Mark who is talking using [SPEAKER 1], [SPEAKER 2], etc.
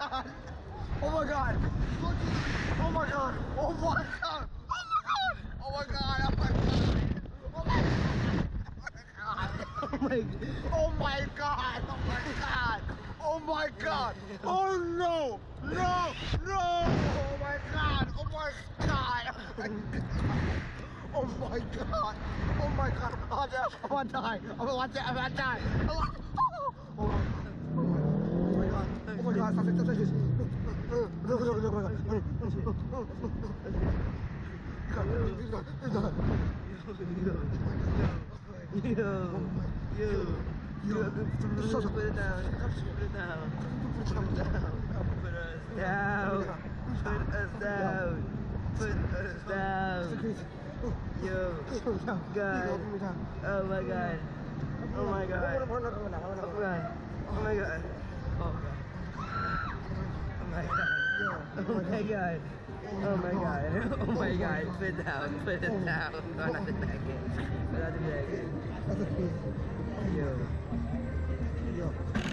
[SPEAKER 1] god! Oh my god! Oh my god! Oh my god! Oh my god! Oh my god! Oh my god! Oh my god! Oh my god! Oh my god! Oh no! No! No! Oh my god! Oh my god! Oh my god! Oh my god! I want to die! I want to die! Oh my god! Oh my god! Stop it! Stop it!
[SPEAKER 2] Put it down. Put it down. Put us down. Put us down. Put us down. Yo, God. Oh my god. Oh my god. Oh my god. Oh my god. Oh my god. Oh my god. Oh my god. Oh my god. Put it down. Put it down. Not the jacket. Not the jacket. Yo.